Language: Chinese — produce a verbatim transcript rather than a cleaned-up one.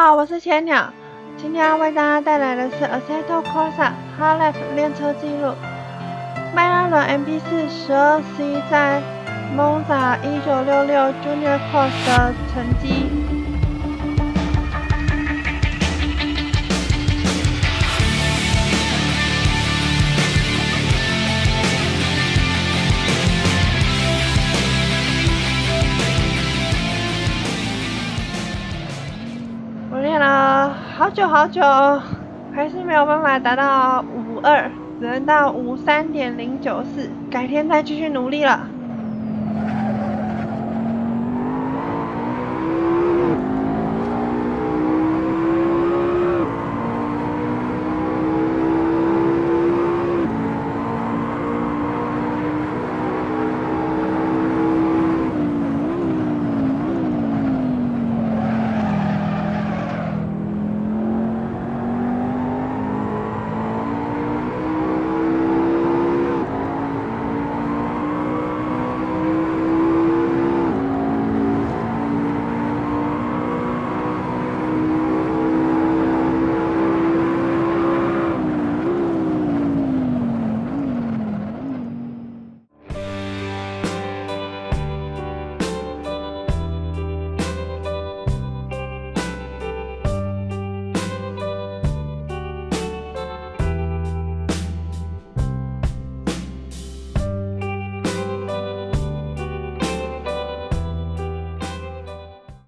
好，我是千鸟，今天要为大家带来的是 Assetto Corsa Half-Life 练车记录。迈拉伦 M P 四 十二 C 在 Monza 一九六六 Junior Cross 的成绩。我练了好久好久，还是没有办法达到五二，只能到五三点零九四，改天再继续努力了。